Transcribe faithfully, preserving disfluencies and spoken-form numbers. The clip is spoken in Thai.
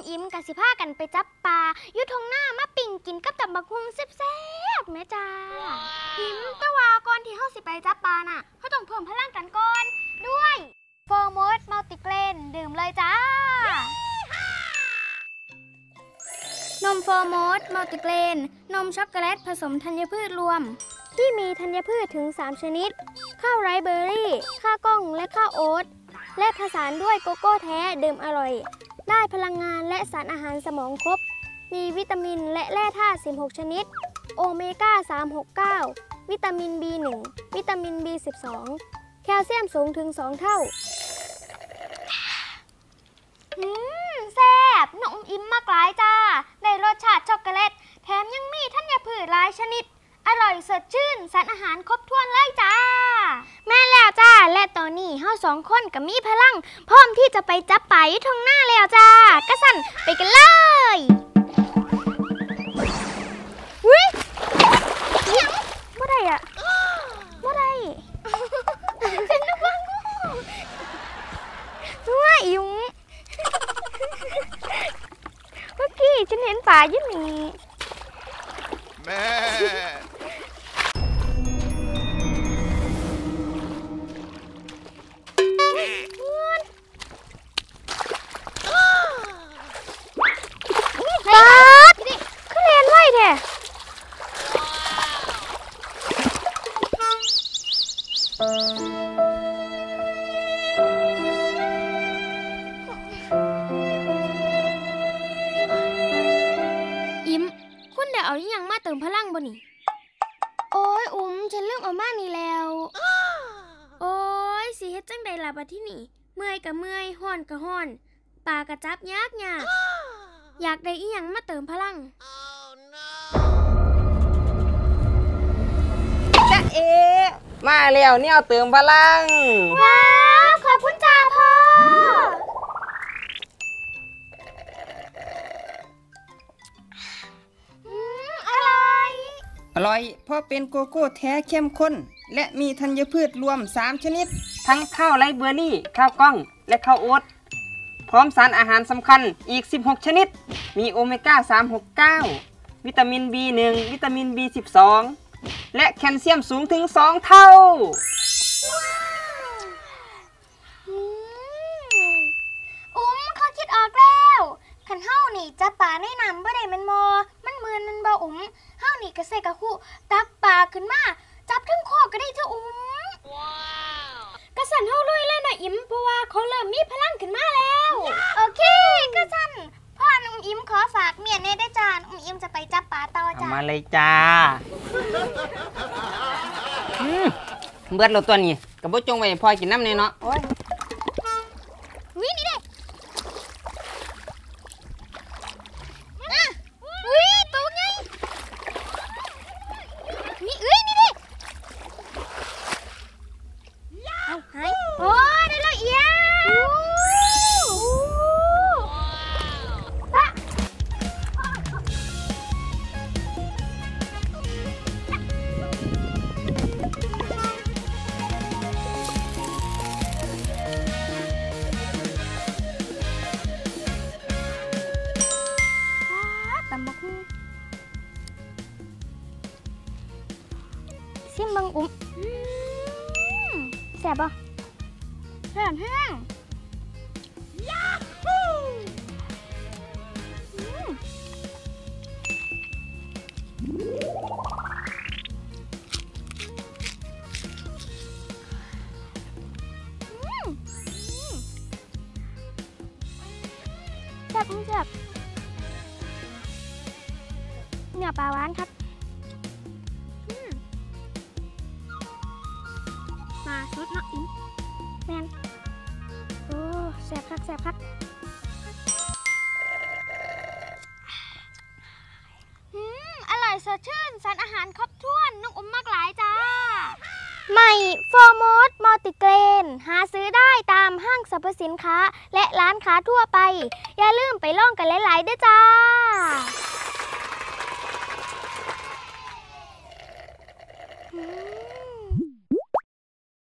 อิ่มกับสิพากันไปจับปลายุทงหน้ามาปิ่งกินกับตำบักหุ่งแซ่บๆแม่จ้าอิ่มตะวาก่อนที่เฮาสิไปจับปลาน่ะเฮาต้องเพิ่มพลังกันก่อนด้วยโฟร์โมสมัลติเกรนดื่มเลยจ้านมโฟร์โมสมัลติเกรนนมช็อกโกแลตผสมธัญพืชรวมที่มีธัญพืชถึงสามชนิดข้าวไรซ์เบอร์รี่ข้าวกล้องและข้าวโอ๊ตและผสานด้วยโกโก้แท้ดื่มอร่อยได้พลังงานและสารอาหารสมองครบมีวิตามินและแร่ธาตุสิบหกชนิดโอเมก้าสาม หก เก้าวิตามิน บี หนึ่ง วิตามิน บี สิบสอง แคลเซียมสูงถึงสองเท่าอืมแซ่บน้องอิ่มมากหลายจ้าได้รสชาติช็อกโกแลตแถมยังมีธัญพืชหลายชนิดอร่อยสดชื่นสารอาหารครบถ้วนเลยจ้าแม่แล้วจ้าและตอนนี้เฮาสองคนก็มีพลังพร้อมที่จะไปจับปลาอยู่ทงหน้าแล้วจ้ากระสั่นไปกันเลยอุ้ยยังบ่ได้อ่ะบ่ได้เป็นลูกว่างูตัวอิ่มเมื่อกี้ฉันเห็นปลาอยู่นี่แม่ปลาขึ้นเรียนไว้แท้อิ่มคุณเดี๋ยวเอาอย่างมาเติมพลังบ่นี่โอ้ยอุ้มฉันลืมเอามานี่แล้วโอ้ยสิเฮ็ดจังใดล่ะบัดที่นี่เมื่อยกะเมื่อยฮ้อนกะฮ้อนปลากะจับยากยากอยากได้อีหยังมาเติมพลังจ๊ะเอมาแล้วเนี่ยเติมพลังว้าวขอบคุณจ้าพ่ออืมอร่อยอร่อยเพราะเป็นโกโก้แท้เข้มข้นและมีธัญพืชรวมสามชนิดทั้งข้าวไรซ์เบอร์รี่ข้าวกล้องและข้าวโอ๊ตพร้อมสารอาหารสำคัญอีกสิบหกชนิดมีโอเมก้าสาม หก เก้าวิตามิน บี หนึ่ง วิตามิน บี สิบสอง และแคลเซียมสูงถึงสองเท่าอุ้มเขาคิดออกแล้วขันเฮ้านี่จับปลาในน้ำบ่ได้มันมอมันมือนมันบ่อุ้มเฮ้านี่กระเซกะคู่ตักปลาขึ้นมาจับทั้งคอก็ได้จ้ะอุ้มกระสันเฮ้าลุยเลยนะอิ่มเพราะว่าเขาเริ่มมีพลังขึ้นมาแล้วโอเคกระสันพ่อนุ่มอิ่มขอฝากเมียเน่ได้จานอุ้มอิ่มจะไปจับปลาต่อจ้ามาเลยจ้าเบิดเราตัวนี้กับบุจงไว้พอกินน้ำเนี่ยเนาะโอ้ยวินี่เด็กวิตัวไงนี่เอ้ยนี่เด็กเอาหายโอ้ได้แล้วเอี๊ยซิมบังอุ้มแซ่บป่ะแซ่บแห้งยาฮูแซ่บแซ่บเนื้อปลาหวานครับมาชุดเนาะอิ่มแมนโอ้แซ่บคักแซ่บคักอืมอร่อยสดชื่นสารอาหารครบถ้วนน้องอุ้มมากหลายจ้าใหม่โฟร์โมสมัลติเกรนหาซื้อได้ตามห้างสรรพสินค้าและร้านค้าทั่วไปอย่าลืมไปลองกันหลายๆด้วยจ้าอืม